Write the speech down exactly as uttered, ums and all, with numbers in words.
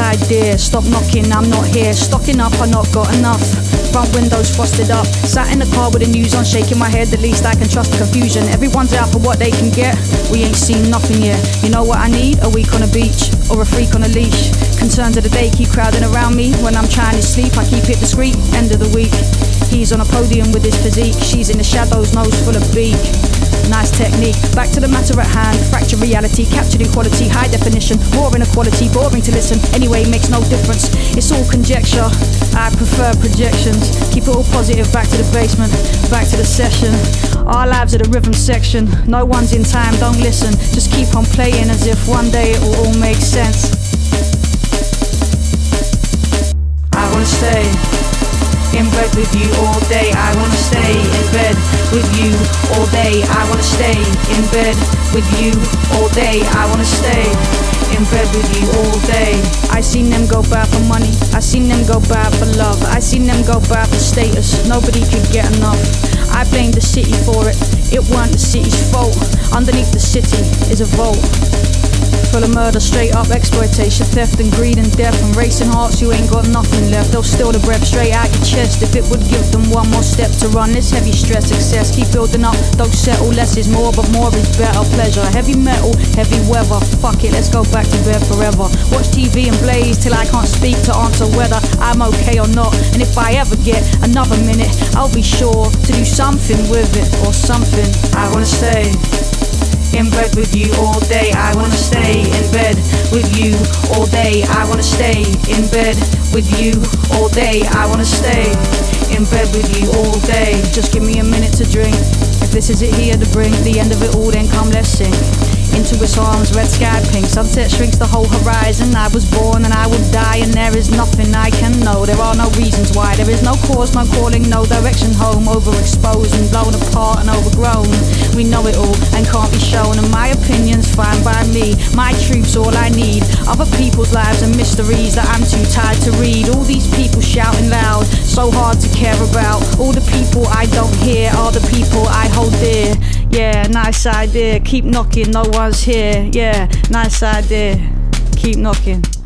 idea. Stop knocking, I'm not here. Stocking up, I not got enough. Front windows frosted up. Sat in the car with the news on, shaking my head. The least I can trust the confusion. Everyone's out for what they can get. We ain't seen nothing yet. You know what I need? A week on a beach or a freak on a leash. Concerns of the day keep crowding around me. When I'm trying to sleep, I keep it discreet. End of the week. He's on a podium with his physique. She's in the shadows, nose full of beak. Nice technique. Back to the matter at hand. Fracture reality, captured equality, high definition. War inequality, boring to listen. Anyway, makes no difference. It's all conjecture. I prefer projections. Keep it all positive. Back to the basement. Back to the session. Our lives are the rhythm section. No one's in time, don't listen. Just keep on playing as if one day it will all make sense. I wanna stay in bed with you all day. I wanna stay in bed with you all day. I wanna stay in bed with you all day. I wanna stay in bed with you all day. I seen them go bad for money. I seen them go bad for love. I seen them go bad for status. Nobody could get enough. I blamed the city for it. It weren't the city's fault. Underneath the city is a vault full of murder, straight up exploitation, theft and greed and death, and racing hearts. You ain't got nothing left. They'll steal the breath straight out your chest if it would give them one more step to run this heavy stress excess. Keep building up, don't settle. Less is more, but more is better. Pleasure, heavy metal, heavy weather. Fuck it, let's go back to bed forever. Watch T V and blaze till I can't speak to answer whether I'm okay or not. And if I ever get another minute, I'll be sure to do something with it or something. I wanna stay in bed with you all day. I wanna stay in bed with you all day. I wanna stay in bed with you all day. I wanna stay in bed with you all day. Just give me a minute to drink. If this is it here to bring the end of it all, then come let's sing. Into its arms, red sky pink. Sunset shrinks the whole horizon. I was born and I will die, and there is nothing I can know. There are no reasons why. There is no cause, no calling, no direction home. Overexposed and blown apart and overgrown. We know it all and can't be shown, and my opinion's fine by me. My truth's all I need. Other people's lives and mysteries that I'm too tired to read. All these people shouting loud, so hard to care about. All the people I don't hear are the people I hold dear. Yeah, nice idea. Keep knocking, no one's here. Yeah, nice idea. Keep knocking.